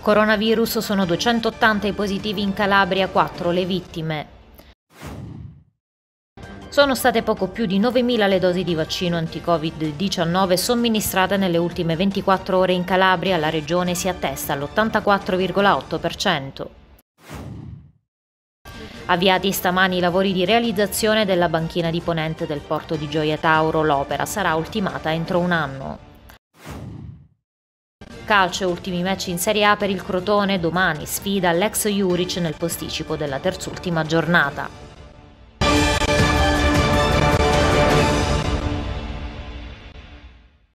Coronavirus, sono 280 i positivi in Calabria, 4 le vittime. Sono state poco più di 9.000 le dosi di vaccino anti-Covid-19 somministrate nelle ultime 24 ore in Calabria. La regione si attesta all'84,8%. Avviati stamani i lavori di realizzazione della banchina di ponente del porto di Gioia Tauro. L'opera sarà ultimata entro un anno. Calcio, ultimi match in Serie A per il Crotone. Domani sfida l'ex Juric nel posticipo della terzultima giornata.